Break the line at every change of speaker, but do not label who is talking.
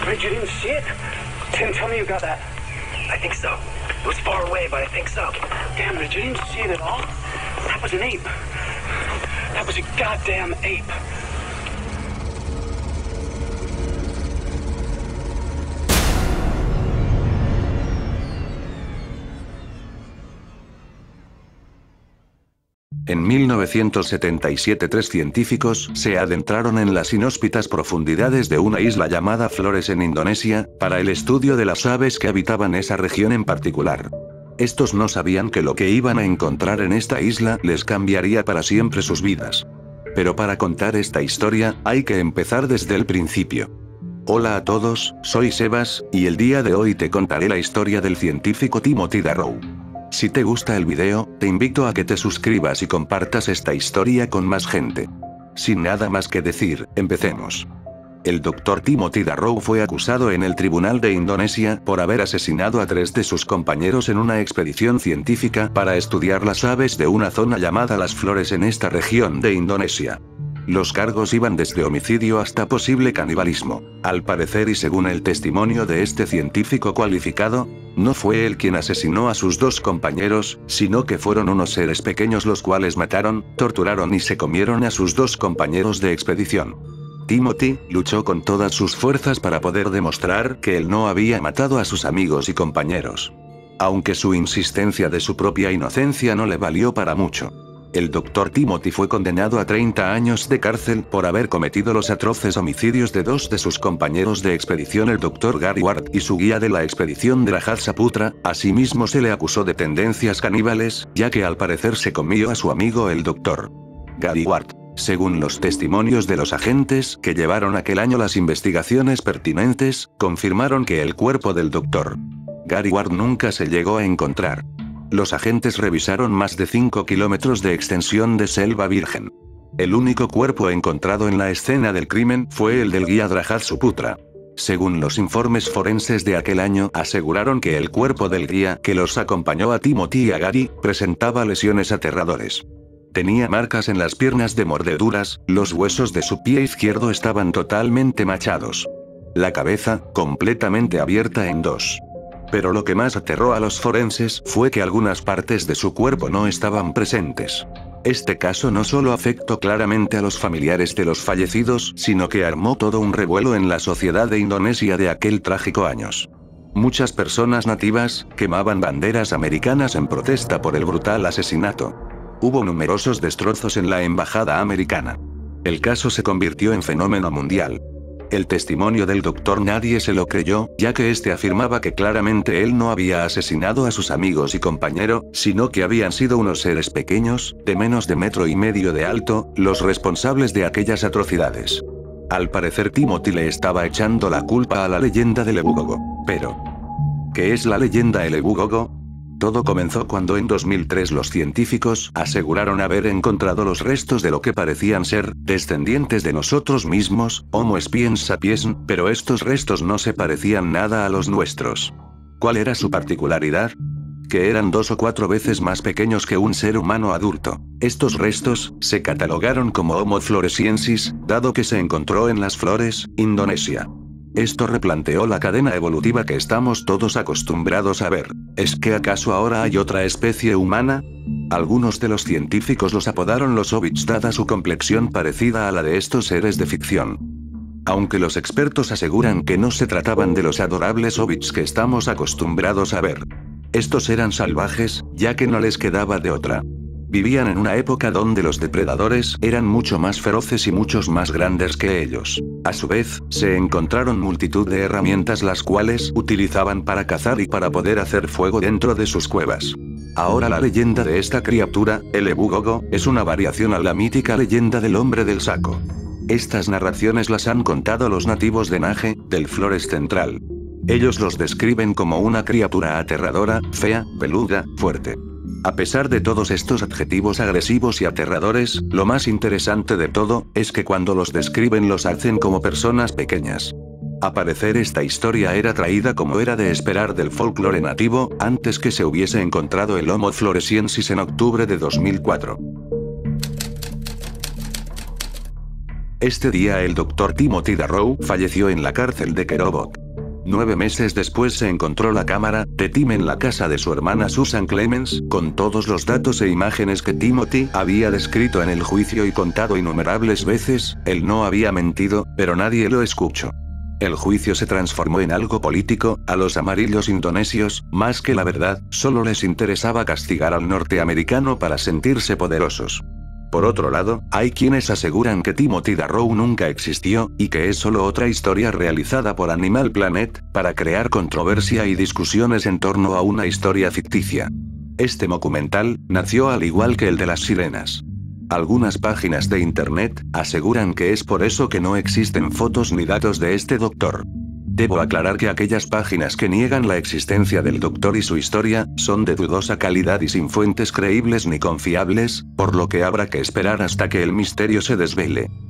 Bridge, you didn't see it? Tim, tell me you got that.
I think so. It was far away, but I think so.
Damn, Bridge, you didn't see it at all? That was an ape. That was a goddamn ape.
En 1977 3 científicos se adentraron en las inhóspitas profundidades de una isla llamada Flores en Indonesia, para el estudio de las aves que habitaban esa región en particular. Estos no sabían que lo que iban a encontrar en esta isla les cambiaría para siempre sus vidas. Pero para contar esta historia, hay que empezar desde el principio. Hola a todos, soy Sebas, y el día de hoy te contaré la historia del científico Timothy Darrow. Si te gusta el video, te invito a que te suscribas y compartas esta historia con más gente. Sin nada más que decir, empecemos. El Dr. Timothy Darrow fue acusado en el Tribunal de Indonesia por haber asesinado a 3 de sus compañeros en una expedición científica para estudiar las aves de una zona llamada Las Flores en esta región de Indonesia. Los cargos iban desde homicidio hasta posible canibalismo. Al parecer y según el testimonio de este científico cualificado, no fue él quien asesinó a sus 2 compañeros, sino que fueron unos seres pequeños los cuales mataron, torturaron y se comieron a sus 2 compañeros de expedición. Timothy luchó con todas sus fuerzas para poder demostrar que él no había matado a sus amigos y compañeros. Aunque su insistencia de su propia inocencia no le valió para mucho. El Dr. Timothy fue condenado a 30 años de cárcel por haber cometido los atroces homicidios de 2 de sus compañeros de expedición, el Dr. Gary Ward y su guía de la expedición Saputra. Asimismo se le acusó de tendencias caníbales, ya que al parecer se comió a su amigo el Dr. Gary Ward. Según los testimonios de los agentes que llevaron aquel año las investigaciones pertinentes, confirmaron que el cuerpo del Dr. Gary Ward nunca se llegó a encontrar. Los agentes revisaron más de 5 kilómetros de extensión de selva virgen. El único cuerpo encontrado en la escena del crimen fue el del guía Saputra. Según los informes forenses de aquel año, aseguraron que el cuerpo del guía que los acompañó a Timothy y a Gary presentaba lesiones aterradores. Tenía marcas en las piernas de mordeduras, los huesos de su pie izquierdo estaban totalmente machados. La cabeza, completamente abierta en 2. Pero lo que más aterró a los forenses fue que algunas partes de su cuerpo no estaban presentes. Este caso no solo afectó claramente a los familiares de los fallecidos, sino que armó todo un revuelo en la sociedad de Indonesia de aquel trágico años. Muchas personas nativas quemaban banderas americanas en protesta por el brutal asesinato. Hubo numerosos destrozos en la embajada americana. El caso se convirtió en fenómeno mundial. El testimonio del doctor nadie se lo creyó, ya que este afirmaba que claramente él no había asesinado a sus amigos y compañero, sino que habían sido unos seres pequeños, de menos de 1,5 metros de alto, los responsables de aquellas atrocidades. Al parecer Timothy le estaba echando la culpa a la leyenda del Ebugogo. Pero, ¿qué es la leyenda del Ebugogo? Todo comenzó cuando en 2003 los científicos aseguraron haber encontrado los restos de lo que parecían ser descendientes de nosotros mismos, Homo sapiens sapiens, pero estos restos no se parecían nada a los nuestros. ¿Cuál era su particularidad? Que eran 2 o 4 veces más pequeños que un ser humano adulto. Estos restos se catalogaron como Homo floresiensis, dado que se encontró en Las Flores, Indonesia. Esto replanteó la cadena evolutiva que estamos todos acostumbrados a ver. ¿Es que acaso ahora hay otra especie humana? Algunos de los científicos los apodaron los hobbits dada su complexión parecida a la de estos seres de ficción. Aunque los expertos aseguran que no se trataban de los adorables hobbits que estamos acostumbrados a ver. Estos eran salvajes, ya que no les quedaba de otra. Vivían en una época donde los depredadores eran mucho más feroces y muchos más grandes que ellos. A su vez, se encontraron multitud de herramientas las cuales utilizaban para cazar y para poder hacer fuego dentro de sus cuevas. Ahora la leyenda de esta criatura, el Ebugogo, es una variación a la mítica leyenda del hombre del saco. Estas narraciones las han contado los nativos de Naje, del Flores Central. Ellos los describen como una criatura aterradora, fea, peluda, fuerte. A pesar de todos estos adjetivos agresivos y aterradores, lo más interesante de todo, es que cuando los describen los hacen como personas pequeñas. A parecer esta historia era traída como era de esperar del folclore nativo, antes que se hubiese encontrado el Homo floresiensis en octubre de 2004. Este día el Dr. Timothy Darrow falleció en la cárcel de Kerobot. 9 meses después se encontró la cámara de Tim en la casa de su hermana Susan Clemens, con todos los datos e imágenes que Timothy había descrito en el juicio y contado innumerables veces. Él no había mentido, pero nadie lo escuchó. El juicio se transformó en algo político. A los amarillos indonesios, más que la verdad, solo les interesaba castigar al norteamericano para sentirse poderosos. Por otro lado, hay quienes aseguran que Timothy Darrow nunca existió, y que es solo otra historia realizada por Animal Planet, para crear controversia y discusiones en torno a una historia ficticia. Este documental nació al igual que el de las sirenas. Algunas páginas de internet aseguran que es por eso que no existen fotos ni datos de este doctor. Debo aclarar que aquellas páginas que niegan la existencia del doctor y su historia, son de dudosa calidad y sin fuentes creíbles ni confiables, por lo que habrá que esperar hasta que el misterio se desvele.